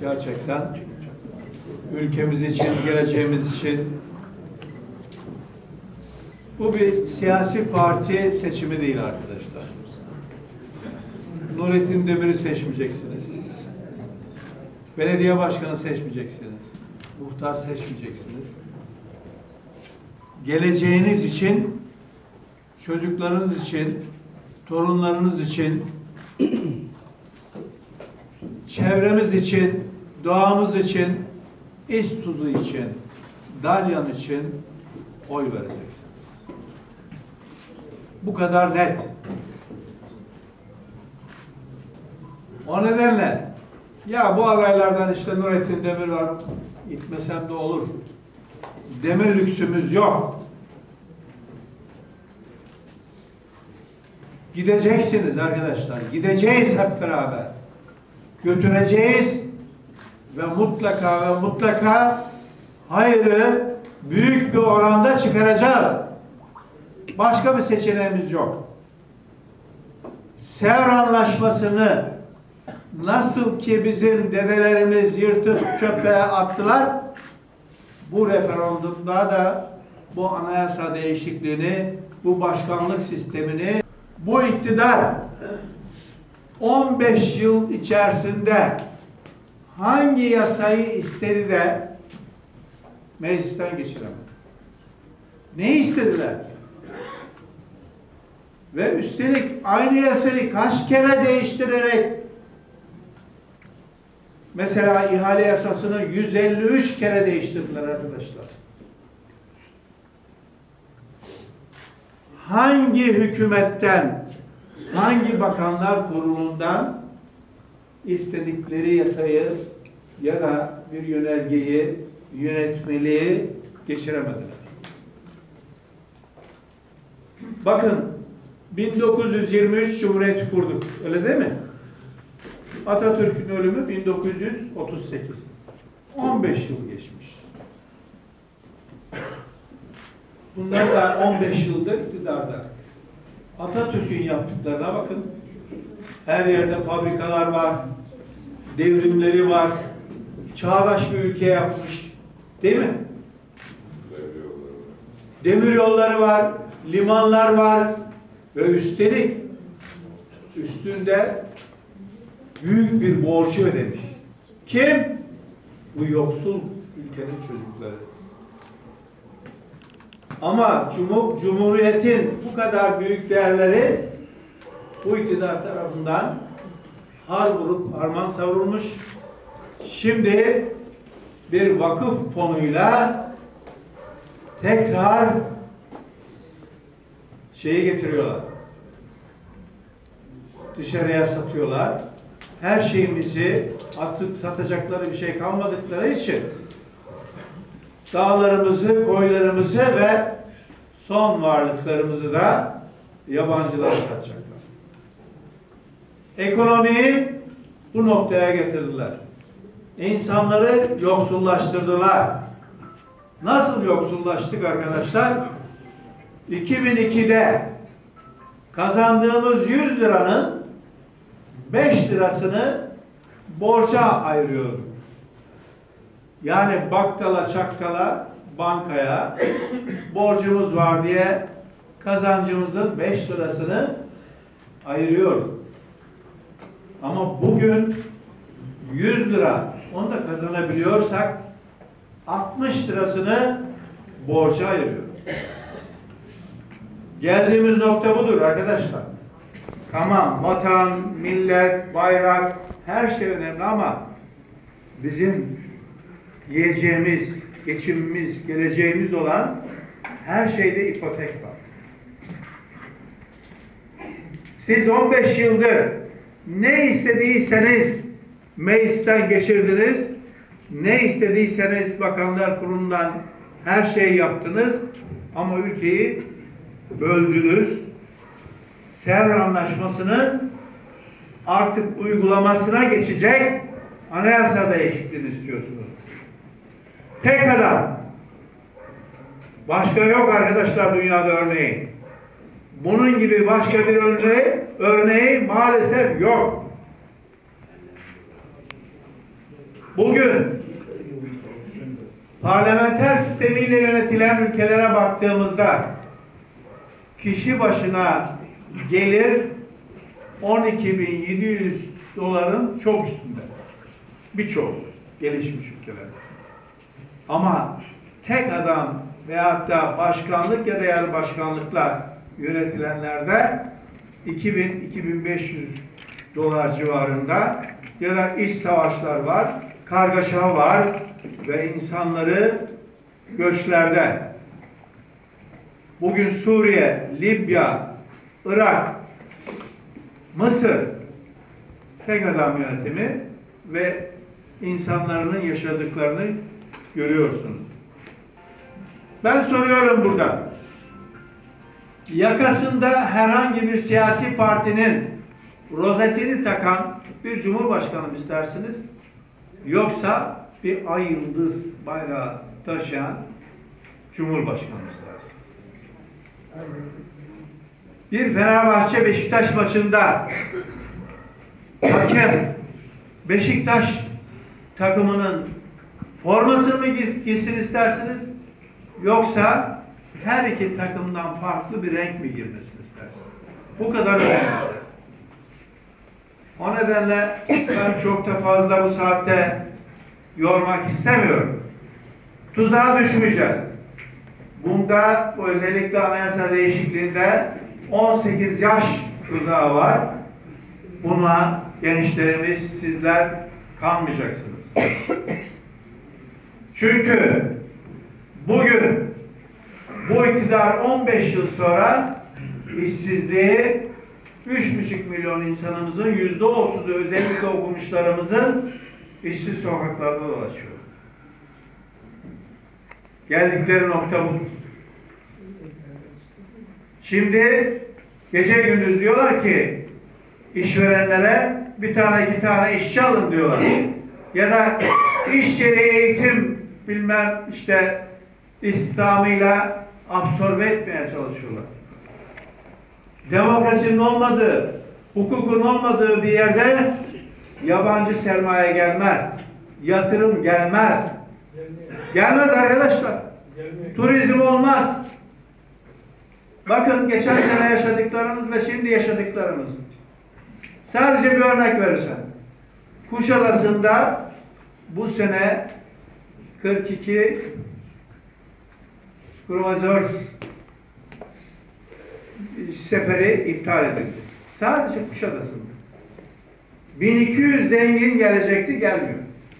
Gerçekten ülkemiz için, geleceğimiz için. Bu bir siyasi parti seçimi değil arkadaşlar. Nurettin Demir'i seçmeyeceksiniz. Belediye başkanı seçmeyeceksiniz. Muhtar seçmeyeceksiniz. Geleceğiniz için, çocuklarınız için, torunlarınız için, çevremiz için, doğamız için, İztuzu için, Dalyan için oy vereceksiniz. Bu kadar net. O nedenle ya bu adaylardan işte Nurettin Demir var, gitmesem de olur. Demir lüksümüz yok. Gideceksiniz arkadaşlar. Gideceğiz hep beraber. Götüreceğiz ve mutlaka hayrı büyük bir oranda çıkaracağız. Başka bir seçeneğimiz yok. Sevr Anlaşması'nı nasıl ki bizim dedelerimiz yırtıp çöpe attılar, bu referandumda da bu anayasa değişikliğini, bu başkanlık sistemini, bu iktidar 15 yıl içerisinde hangi yasayı istedi de meclisten geçiremedi? Ne istediler? Ve üstelik aynı yasayı kaç kere değiştirerek, mesela ihale yasasını 153 kere değiştirdiler arkadaşlar. Hangi hükümetten, hangi bakanlar kurulundan istedikleri yasayı ya da bir yönergeyi, yönetmeliği geçiremediler? Bakın, 1923 Cumhuriyeti kurduk. Öyle değil mi? Atatürk'ün ölümü 1938. 15 yıl geçmiş. Bunlar da 15 yıldır iktidarda. Atatürk'ün yaptıklarına bakın. Her yerde fabrikalar var. Devrimleri var. Çağdaş bir ülke yapmış. Değil mi? Demir yolları var. Limanlar var. Ve üstelik üstünde büyük bir borcu ödemiş. Kim? Bu yoksul ülkenin çocukları. Ama Cumhuriyet'in bu kadar büyük değerleri bu iktidar tarafından har vurup harman savrulmuş. Şimdi bir vakıf fonuyla tekrar şeyi getiriyorlar. Dışarıya satıyorlar. Her şeyimizi atıp satacakları bir şey kalmadıkları için dağlarımızı, koylarımızı ve son varlıklarımızı da yabancılara satacaklar. Ekonomiyi bu noktaya getirdiler. İnsanları yoksullaştırdılar. Nasıl yoksullaştık arkadaşlar? 2002'de kazandığımız 100 liranın 5 lirasını borca ayırıyorduk. Yani bakkala, çakkala, bankaya borcumuz var diye kazancımızın 5 lirasını ayırıyorduk. Ama bugün 100 lira onu da kazanabiliyorsak 60 lirasını borca ayırıyoruz. Geldiğimiz nokta budur arkadaşlar. Tamam, vatan, millet, bayrak, her şey önemli ama bizim yiyeceğimiz, geçimimiz, geleceğimiz olan her şeyde ipotek var. Siz 15 yıldır ne istediyseniz meclisten geçirdiniz, ne istediyseniz bakanlar kurulundan her şeyi yaptınız ama ülkeyi böldünüz. Sevr Anlaşması'nı artık uygulamasına geçecek anayasa değişikliğini istiyorsunuz. Tek adam. Başka yok arkadaşlar dünyada örneği. Bunun gibi başka bir örneği maalesef yok. Bugün parlamenter sistemiyle yönetilen ülkelere baktığımızda kişi başına gelir 12.700 doların çok üstünde. Birçok gelişmiş ülkeler. Ama tek adam veyahut da başkanlık ya da yarı başkanlıkla yönetilenlerde 2.000-2.500 dolar civarında ya da iç savaşlar var, kargaşa var ve insanları göçlerde. Bugün Suriye, Libya, Irak, Mısır tek adam yönetimi ve insanların yaşadıklarını görüyorsunuz. Ben soruyorum burada. Yakasında herhangi bir siyasi partinin rozetini takan bir cumhurbaşkanı mı istersiniz? Yoksa bir ay yıldız bayrağı taşıyan cumhurbaşkanı mı istersiniz? Bir Fenerbahçe Beşiktaş maçında hakem Beşiktaş takımının formasını mı giysin istersiniz? Yoksa her iki takımdan farklı bir renk mi girmesini istersiniz? Bu kadar önemli. O nedenle ben çok da fazla bu saatte yormak istemiyorum. Tuzağa düşmeyeceğiz. Bunda özellikle anayasa değişikliğinde 18 yaş tuzağı var. Buna gençlerimiz, sizler kanmayacaksınız. Çünkü bugün bu iktidar 15 yıl sonra işsizliği 3,5 milyon insanımızın %30'u özellikle okumuşlarımızın işsiz sokaklarda dolaşıyor. Geldikleri nokta bu. Şimdi gece gündüz diyorlar ki işverenlere bir tane iki tane işçi alın diyorlar. Ya da iş yeri eğitim bilmem işte İslam'ıyla absorbe etmeye çalışıyorlar. Demokrasinin olmadığı, hukukun olmadığı bir yerde yabancı sermaye gelmez. Yatırım gelmez. Gelmez arkadaşlar. Turizm olmaz. Bakın geçen sene yaşadıklarımız ve şimdi yaşadıklarımız. Sadece bir örnek verirsem. Kuşadası'nda bu sene 42 kruvazör seferi iptal edildi. Sadece Kuşadası'nda. 1200 zengin gelecekti, gelmiyor.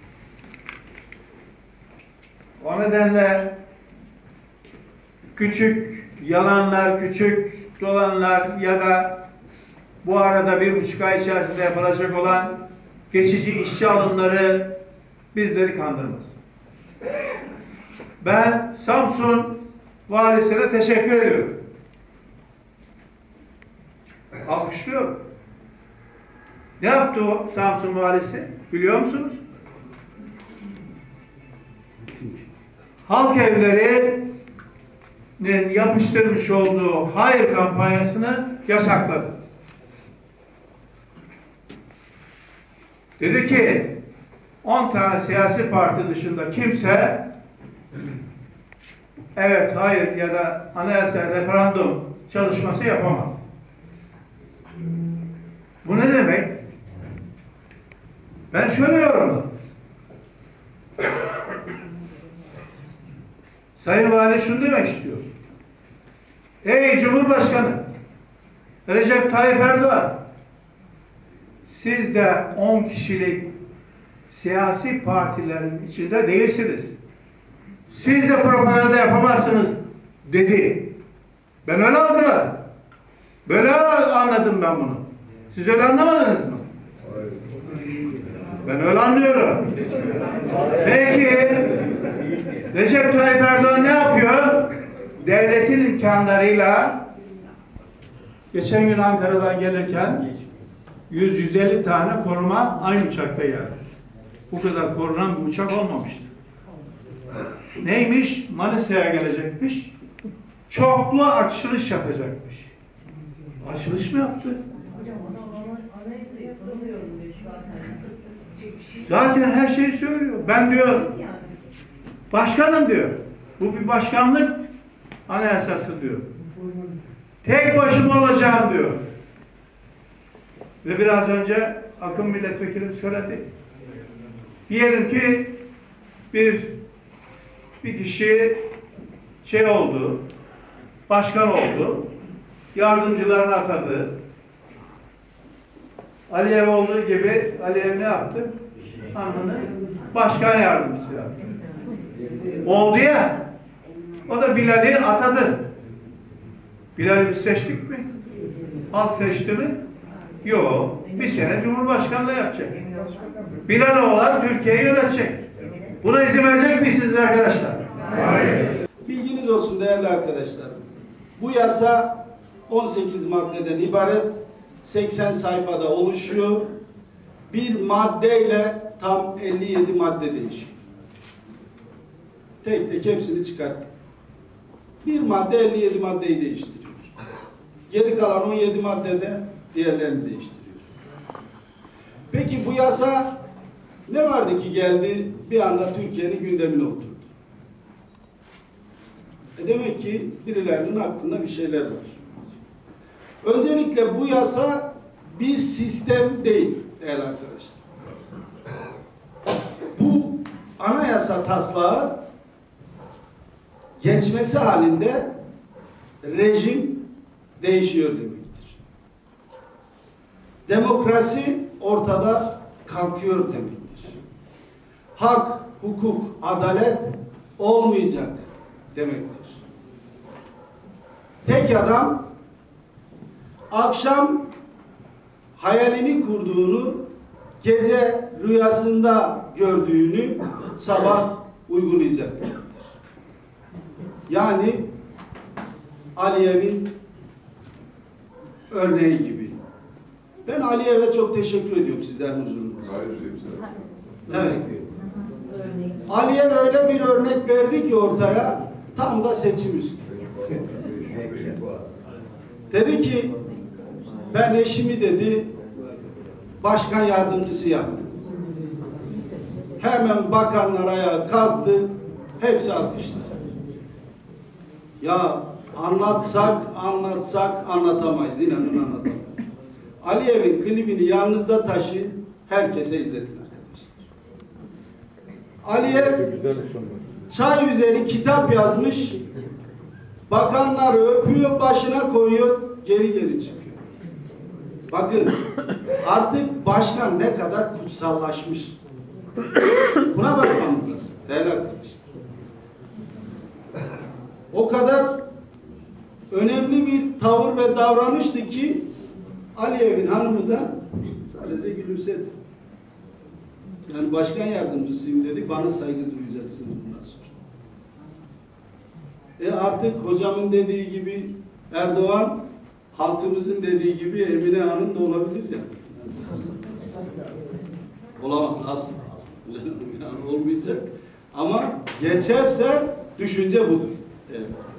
O nedenle küçük yalanlar, küçük dolanlar ya da bu arada 1,5 ay içerisinde yapılacak olan geçici işçi alımları bizleri kandırmaz. Ben Samsun valisine teşekkür ediyorum. Alkışlıyorum. Ne yaptı o Samsun valisi? Biliyor musunuz? Halk evlerinin yapıştırmış olduğu hayır kampanyasını yasakladı. Dedi ki 10 tane siyasi parti dışında kimse evet, hayır ya da anayasa referandum çalışması yapamaz. Bu ne demek? Ben şöyle yorumladım. Sayın Vali şunu demek istiyor. Ey Cumhurbaşkanı Recep Tayyip Erdoğan, siz de 10 kişilik siyasi partilerin içinde değilsiniz. Siz de propaganda yapamazsınız dedi. Ben öyle algıladım. Böyle anladım ben bunu. Siz öyle anlamadınız mı? Ben öyle anlıyorum. Peki Recep Tayyip Erdoğan ne yapıyor? Devletin imkanlarıyla geçen gün Ankara'dan gelirken 100-150 tane koruma aynı uçakta geldi. Bu kadar korunan bir uçak olmamıştı. Neymiş? Manisa'ya gelecekmiş. Çoklu açılış yapacakmış. Açılış mı yaptı? Hocam anayasayı tanımıyorum diye zaten. Çekmiş Zaten her şeyi söylüyor. Ben diyor, başkanım diyor. Bu bir başkanlık anayasası diyor. Tek başıma olacağım diyor. Ve biraz önce Akın milletvekilim söyledi. Diyelim ki bir kişi şey oldu, başkan oldu, yardımcılarını atadı. Aliyev olduğu gibi Aliyev ne yaptı? Anladın? Başkan yardımcısı yaptı. Oldu ya, o da Bilal'i atadı. Bilal'i biz seçtik mi? Halk seçti mi? Yok. Bir sene Cumhurbaşkanlığı yapacak. Bilal olan Türkiye'yi yönetecek. Buna izin verecek misiniz arkadaşlar? Hayır. Bilginiz olsun değerli arkadaşlar. Bu yasa 18 maddeden ibaret, 80 sayfada oluşuyor. Bir maddeyle tam 57 madde değişiyor. Tek tek hepsini çıkarttık. Bir madde 57 maddeyi değiştiriyor. Geri kalan 17 maddede diğerlerini değiştiriyor. Peki bu yasa ne vardı ki geldi bir anda Türkiye'nin gündemine oturdu? Demek ki birilerinin aklında bir şeyler var. Öncelikle bu yasa bir sistem değil değerli arkadaşlar. Bu anayasa taslağı geçmesi halinde rejim değişiyor demektir. Demokrasi ortada kalkıyor demektir. Hak, hukuk, adalet olmayacak demektir. Tek adam akşam hayalini kurduğunu, gece rüyasında gördüğünü sabah uygulayacak. Yani Aliyev'in örneği gibi. Ben Aliyev'e çok teşekkür ediyorum sizlerin huzurunuzda. Evet. Aliyev öyle bir örnek verdi ki ortaya, tam da seçim üstü. Dedi ki, ben eşimi dedi, başkan yardımcısı yaptım. Hemen bakanlar ayağa kalktı, hepsi alkışladı. Ya anlatsak anlatamayız, inanın anlatamayız. Aliyev'in klibini yanınızda taşıyın, herkese izletin arkadaşlar. Aliyev çay üzeri kitap yazmış, bakanları öpüyor, başına koyuyor, geri çıkıyor. Bakın, artık başkan ne kadar kutsallaşmış. Buna bakmamız lazım değerli arkadaşlar. O kadar önemli bir tavır ve davranıştı ki Aliyev'in hanımı da sadece gülümsedi. Yani başkan yardımcısıyım dedi, bana saygı duyacaksınız bundan sonra. Artık hocamın dediği gibi Erdoğan, halkımızın dediği gibi Emine Hanım da olabilir ya. Olamaz asla. Yani olmayacak. Ama geçerse düşünce budur. Evet.